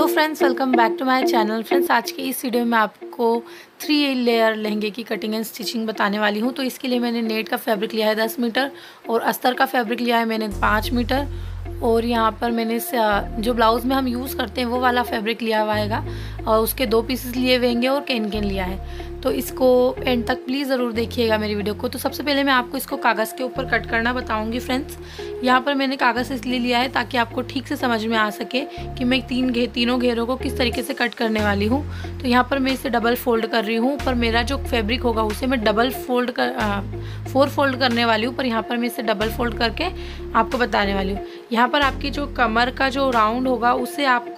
Hello friends, welcome back to my channel. Friends, आज के इस वीडियो में आपको 3 लेयर लहंगे की कटिंग एंड स्टिचिंग बताने वाली हूँ। तो इसके लिए मैंने नेट का फैब्रिक लिया है 10 मीटर और अस्तर का फैब्रिक लिया है मैंने 5 मीटर। और यहाँ पर मैंने जो ब्लाउज़ में हम यूज़ करते हैं वो वाला फैब्रिक लिया हुआ हैगा और उसके 2 पीसेस लिए हुए होंगे और कैन कैन लिया है। तो इसको एंड तक प्लीज़ ज़रूर देखिएगा मेरी वीडियो को। तो सबसे पहले मैं आपको इसको कागज़ के ऊपर कट करना बताऊंगी। फ्रेंड्स, यहाँ पर मैंने कागज़ इसलिए लिया है ताकि आपको ठीक से समझ में आ सके कि मैं तीनों घेरों को किस तरीके से कट करने वाली हूँ। तो यहाँ पर मैं इसे डबल फोल्ड कर रही हूँ, पर मेरा जो फैब्रिक होगा उसे मैं 4 फोल्ड करने वाली हूँ, पर यहाँ पर मैं इसे डबल फोल्ड करके आपको बताने वाली हूँ। यहाँ पर आपकी जो कमर का जो राउंड होगा उसे आपको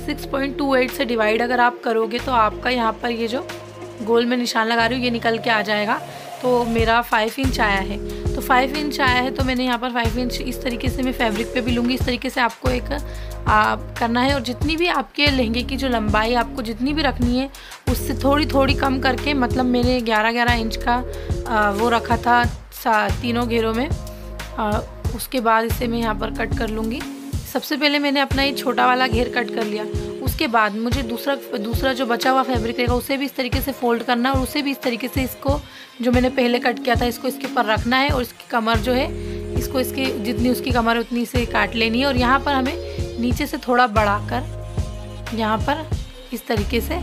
6.28 से डिवाइड अगर आप करोगे तो आपका यहाँ पर ये जो गोल में निशान लगा रही हूँ ये निकल के आ जाएगा। तो मेरा 5 इंच आया है। तो 5 इंच आया है तो मैंने यहाँ पर 5 इंच इस तरीके से मैं फैब्रिक पे भी लूँगी। इस तरीके से आपको एक करना है और जितनी भी आपके लहंगे की जो लंबाई आपको जितनी भी रखनी है उससे थोड़ी कम करके, मतलब मैंने 11 इंच का वो रखा था तीनों घेरों में। उसके बाद इसे मैं यहाँ पर कट कर लूँगी। सबसे पहले मैंने अपना ये छोटा वाला घेर कट कर लिया। उसके बाद मुझे दूसरा जो बचा हुआ फैब्रिक रहेगा उसे भी इस तरीके से फोल्ड करना और उसे भी इस तरीके से इसको जो मैंने पहले कट किया था इसको इसके ऊपर रखना है और इसकी कमर जो है इसको इसकी जितनी उसकी कमर है उतनी से काट लेनी है। और यहाँ पर हमें नीचे से थोड़ा बढ़ाकर यहाँ पर इस तरीके से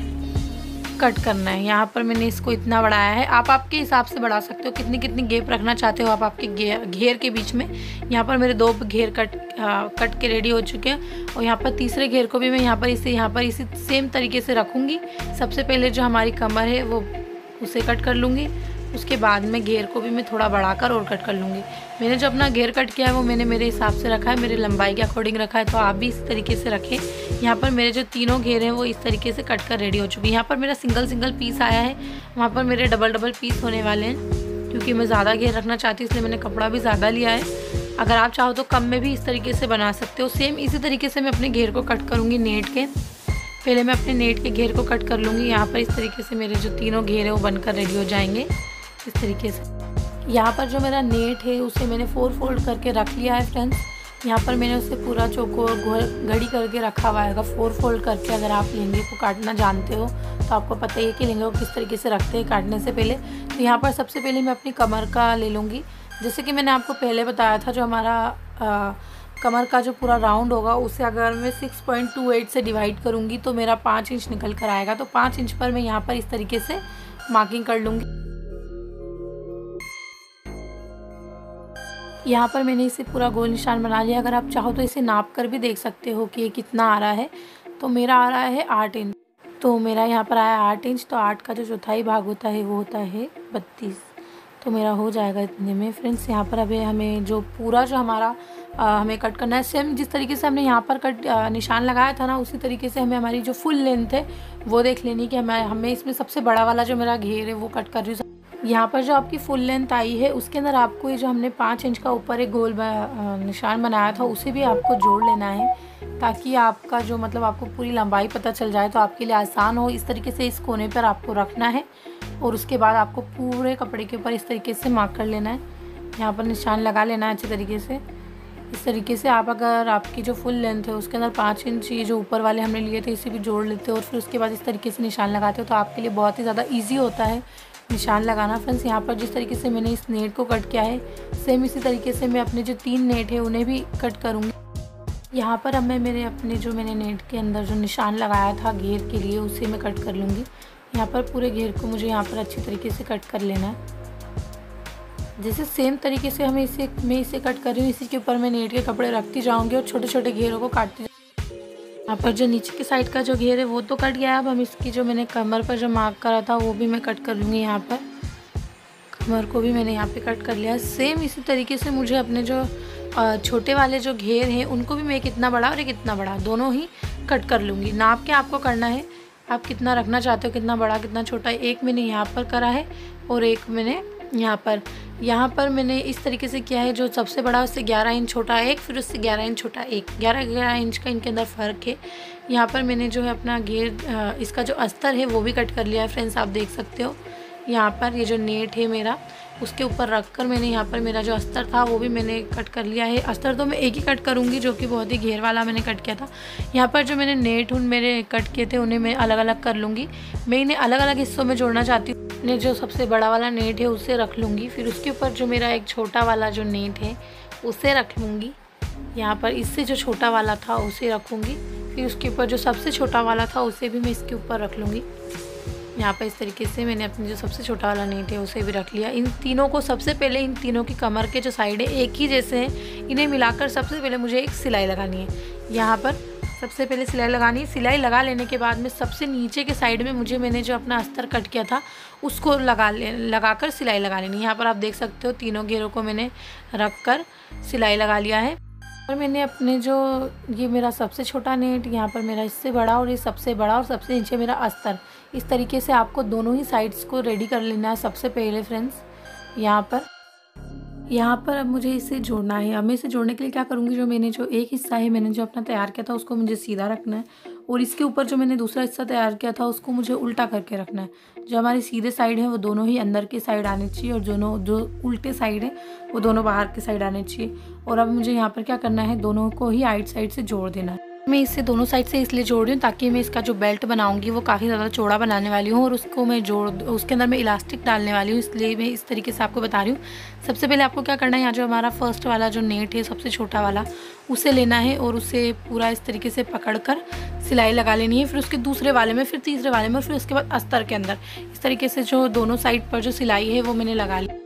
कट करना है। यहाँ पर मैंने इसको इतना बढ़ाया है। आप आपके हिसाब से बढ़ा सकते हो, कितनी गैप रखना चाहते हो आप आपके घेर के बीच में। यहाँ पर मेरे 2 घेर कट के रेडी हो चुके हैं और यहाँ पर तीसरे घेर को भी मैं यहाँ पर इसी सेम तरीके से रखूँगी। सबसे पहले जो हमारी कमर है वो उसे कट कर लूँगी। उसके बाद में घेर को भी मैं थोड़ा बढ़ाकर और कट कर लूँगी। मैंने जो अपना घेर कट किया है वो मैंने मेरे हिसाब से रखा है, मेरे लंबाई के अकॉर्डिंग रखा है, तो आप भी इस तरीके से रखें। यहाँ पर मेरे जो तीनों घेर हैं वो इस तरीके से कट कर रेडी हो चुकी है। यहाँ पर मेरा सिंगल पीस आया है, वहाँ पर मेरे डबल पीस होने वाले हैं क्योंकि मैं ज़्यादा घेर रखना चाहती हूँ, इसलिए मैंने कपड़ा भी ज़्यादा लिया है। अगर आप चाहो तो कम में भी इस तरीके से बना सकते हो। सेम इसी तरीके से मैं अपने घेर को कट करूँगी। नेट के पहले मैं अपने नेट के घेर को कट कर लूँगी। यहाँ पर इस तरीके से मेरे जो तीनों घेर है वो बनकर रेडी हो जाएंगे इस तरीके से। यहाँ पर जो मेरा नेट है उसे मैंने 4 फोल्ड करके रख लिया है। फ्रेंड्स, यहाँ पर मैंने उसे पूरा चौकोर घड़ी करके रखा हुआ है 4 फोल्ड करके। अगर आप लहंगे को काटना जानते हो तो आपको पता ही है कि लहंगे को किस तरीके से रखते हैं काटने से पहले। तो यहाँ पर सबसे पहले मैं अपनी कमर का ले लूँगी। जैसे कि मैंने आपको पहले बताया था, जो हमारा कमर का जो पूरा राउंड होगा उसे अगर मैं 6.28 से डिवाइड करूँगी तो मेरा 5 इंच निकल कर आएगा। तो 5 इंच पर मैं यहाँ पर इस तरीके से मार्किंग कर लूँगी। यहाँ पर मैंने इसे पूरा गोल निशान बना लिया। अगर आप चाहो तो इसे नाप कर भी देख सकते हो कि ये कितना आ रहा है। तो मेरा आ रहा है 8 इंच। तो मेरा यहाँ पर आया 8 इंच। तो 8 का जो चौथाई भाग होता है वो होता है 32। तो मेरा हो जाएगा इतने में। फ्रेंड्स, यहाँ पर अभी हमें जो पूरा जो हमारा हमें कट करना है, सेम जिस तरीके से हमने यहाँ पर निशान लगाया था ना उसी तरीके से हमें हमारी जो फुल लेंथ है वो देख लेनी कि हमें इसमें सबसे बड़ा वाला जो मेरा घेर है वो कट कर रही हूँ। यहाँ पर जो आपकी फुल लेंथ आई है उसके अंदर आपको ये जो हमने 5 इंच का ऊपर एक गोल निशान बनाया था उसे भी आपको जोड़ लेना है ताकि आपका जो मतलब आपको पूरी लंबाई पता चल जाए, तो आपके लिए आसान हो। इस तरीके से इस कोने पर आपको रखना है और उसके बाद आपको पूरे कपड़े के ऊपर इस तरीके से मार्क कर लेना है। यहाँ पर निशान लगा लेना है अच्छे तरीके से। इस तरीके से आप अगर आपकी जो फुल लेंथ है उसके अंदर 5 इंच ये जो ऊपर वाले हमने लिए थे इसे भी जोड़ लेते हो और फिर उसके बाद इस तरीके से निशान लगाते हो तो आपके लिए बहुत ही ज़्यादा ईजी होता है निशान लगाना। फ्रेंड्स, यहाँ पर जिस तरीके से मैंने इस नेट को कट किया है सेम इसी तरीके से मैं अपने जो 3 नेट है उन्हें भी कट करूँगी। यहाँ पर अब मैं मैंने नेट के अंदर जो निशान लगाया था घेर के लिए उसे मैं कट कर लूँगी। यहाँ पर पूरे घेर को मुझे यहाँ पर अच्छी तरीके से कट कर लेना है। जैसे सेम तरीके से मैं इसे कट कर रही हूँ, इसी के ऊपर मैं नेट के कपड़े रखती जाऊँगी और छोटे छोटे घेरों को काटती। यहाँ पर जो नीचे की साइड का जो घेर है वो तो कट गया है। अब हम इसकी जो मैंने कमर पर जो मार्क करा था वो भी मैं कट कर लूँगी। यहाँ पर कमर को भी मैंने यहाँ पे कट कर लिया। सेम इसी तरीके से मुझे अपने जो छोटे वाले जो घेर हैं उनको भी मैं एक इतना बड़ा और एक इतना बड़ा दोनों ही कट कर लूँगी। नाप के आपको करना है, आप कितना रखना चाहते हो, कितना बड़ा कितना छोटा। एक मैंने यहाँ पर करा है और एक मैंने यहाँ पर मैंने इस तरीके से किया है। जो सबसे बड़ा उससे 11 इंच छोटा एक, फिर उससे 11 इंच छोटा एक, 11 इंच का इनके अंदर फ़र्क है। यहाँ पर मैंने जो है अपना घेर इसका जो अस्तर है वो भी कट कर लिया है। फ्रेंड्स, आप देख सकते हो यहाँ पर ये जो नेट है मेरा उसके ऊपर रख कर मैंने यहाँ पर मेरा जो अस्तर था वो भी मैंने कट कर लिया है। अस्तर तो मैं एक ही कट करूँगी जो कि बहुत ही घेर वाला मैंने कट किया था। यहाँ पर जो मैंने नेट उन मेरे कट किए थे उन्हें मैं अलग अलग कर लूँगी। मैं इन्हें अलग अलग हिस्सों में जोड़ना चाहती हूँ। मैंने जो सबसे बड़ा वाला नेट है उसे रख लूँगी, फिर उसके ऊपर जो मेरा एक छोटा वाला जो नेट है उसे रख लूँगी। यहाँ पर इससे जो छोटा वाला था उसे रखूँगी, फिर उसके ऊपर जो सबसे छोटा वाला था उसे भी मैं इसके ऊपर रख लूँगी। यहाँ पर इस तरीके से मैंने अपने जो सबसे छोटा वाला नेट है उसे भी रख लिया। इन तीनों को सबसे पहले, इन तीनों की कमर के जो साइड है एक ही जैसे हैं, इन्हें मिलाकर सबसे पहले मुझे एक सिलाई लगानी है। यहाँ पर सबसे पहले सिलाई लगानी है। सिलाई लगा लेने के बाद में सबसे नीचे के साइड में मैंने जो अपना अस्तर कट किया था उसको लगाकर सिलाई लगा लेनी है। यहाँ पर आप देख सकते हो तीनों घेरों को मैंने रख कर सिलाई लगा लिया है। और मैंने अपने जो ये मेरा सबसे छोटा नेट, यहाँ पर मेरा इससे बड़ा और ये सबसे बड़ा और सबसे नीचे मेरा अस्तर, इस तरीके से आपको दोनों ही साइड्स को रेडी कर लेना है सबसे पहले फ्रेंड्स। यहाँ पर अब मुझे इसे जोड़ना है। अब मैं इसे जोड़ने के लिए क्या करूँगी, जो मैंने जो एक हिस्सा है मैंने जो अपना तैयार किया था उसको मुझे सीधा रखना है और इसके ऊपर जो मैंने दूसरा हिस्सा तैयार किया था उसको मुझे उल्टा करके रखना है। जो हमारी सीधे साइड है वो दोनों ही अंदर की साइड आनी चाहिए और दोनों जो उल्टे साइड है वो दोनों बाहर की साइड आने चाहिए। और अब मुझे यहाँ पर क्या करना है, दोनों को ही आइट साइड से जोड़ देना है। मैं इसे दोनों साइड से इसलिए जोड़ रही हूँ ताकि मैं इसका जो बेल्ट बनाऊंगी वो काफ़ी ज़्यादा चौड़ा बनाने वाली हूँ और उसको मैं उसके अंदर मैं इलास्टिक डालने वाली हूँ, इसलिए मैं इस तरीके से आपको बता रही हूँ। सबसे पहले आपको क्या करना है, यहाँ जो हमारा फर्स्ट वाला जो नेट है सबसे छोटा वाला उसे लेना है और उसे पूरा इस तरीके से पकड़ कर सिलाई लगा लेनी है। फिर उसके दूसरे वाले में, फिर तीसरे वाले में और फिर उसके बाद अस्तर के अंदर इस तरीके से जो दोनों साइड पर जो सिलाई है वो मैंने लगा ली।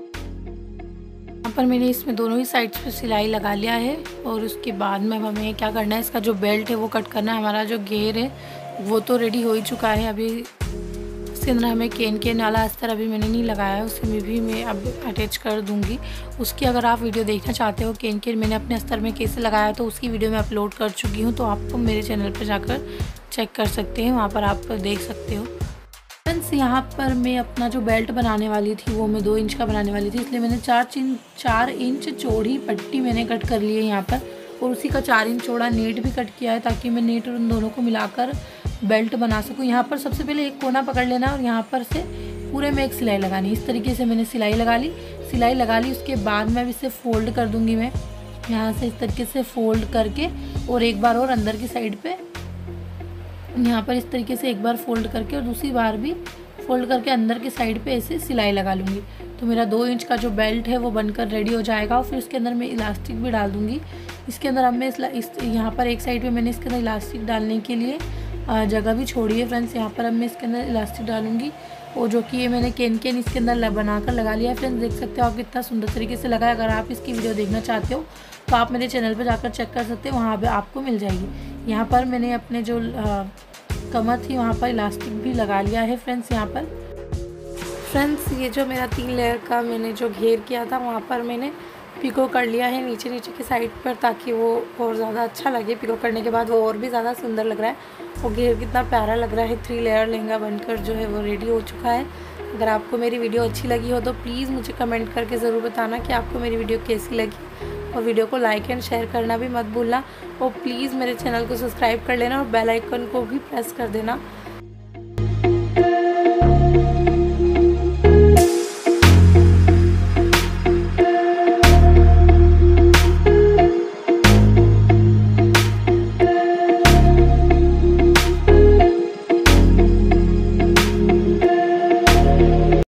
यहाँ पर मैंने इसमें दोनों ही साइड्स पे सिलाई लगा लिया है और उसके बाद में हमें क्या करना है, इसका जो बेल्ट है वो कट करना है। हमारा जो घेर है वो तो रेडी हो ही चुका है। अभी इसके अंदर हमें केन वाला अस्तर अभी मैंने नहीं लगाया है, उसे भी मैं अब अटैच कर दूँगी। उसकी अगर आप वीडियो देखना चाहते हो केन मैंने अपने अस्तर में कैसे लगाया तो उसकी वीडियो मैं अपलोड कर चुकी हूँ, तो आप मेरे चैनल पर जाकर चेक कर सकते हैं, वहाँ पर आप देख सकते हो। फ्रेंड्स यहाँ पर मैं अपना जो बेल्ट बनाने वाली थी वो मैं 2 इंच का बनाने वाली थी, इसलिए मैंने 4 इंच चौड़ी पट्टी मैंने कट कर ली है यहाँ पर और उसी का 4 इंच चौड़ा नेट भी कट किया है ताकि मैं नेट और उन दोनों को मिलाकर बेल्ट बना सकूँ। यहाँ पर सबसे पहले एक कोना पकड़ लेना और यहाँ पर से पूरे में एक सिलाई लगानी। इस तरीके से मैंने सिलाई लगा ली। उसके बाद मैं इसे फोल्ड कर दूँगी। मैं यहाँ से इस तरीके से फोल्ड करके और एक बार और अंदर की साइड पर यहाँ पर इस तरीके से एक बार फोल्ड करके और दूसरी बार भी फोल्ड करके अंदर की साइड पे ऐसे सिलाई लगा लूँगी। तो मेरा 2 इंच का जो बेल्ट है वो बनकर रेडी हो जाएगा और फिर उसके अंदर मैं इलास्टिक भी डाल दूँगी। इसके अंदर अब मैं यहाँ पर एक साइड पे मैंने इसके अंदर इलास्टिक डालने के लिए जगह भी छोड़ी है फ्रेंड्स। यहाँ पर अब मैं इसके अंदर इलास्टिक डालूँगी और जो कि ये मैंने केन इसके अंदर बनाकर लगा लिया है। फ्रेंड्स देख सकते हो आप कितना सुंदर तरीके से लगा है। अगर आप इसकी वीडियो देखना चाहते हो तो आप मेरे चैनल पर जाकर चेक कर सकते हो, वहाँ पर आपको मिल जाएगी। यहाँ पर मैंने अपने जो कमर थी वहाँ पर इलास्टिक भी लगा लिया है फ्रेंड्स। यहाँ पर फ्रेंड्स ये जो मेरा 3 लेयर का मैंने जो घेर किया था वहाँ पर मैंने पिको कर लिया है नीचे की साइड पर, ताकि वो और ज़्यादा अच्छा लगे। पिको करने के बाद वो और भी ज़्यादा सुंदर लग रहा है। वो घेर कितना प्यारा लग रहा है। 3 लेयर लहंगा बनकर जो है वो रेडी हो चुका है। अगर आपको मेरी वीडियो अच्छी लगी हो तो प्लीज़ मुझे कमेंट करके ज़रूर बताना कि आपको मेरी वीडियो कैसी लगी और वीडियो को लाइक एंड शेयर करना भी मत भूलना और प्लीज़ मेरे चैनल को सब्सक्राइब कर लेना और बेल आइकन को भी प्रेस कर देना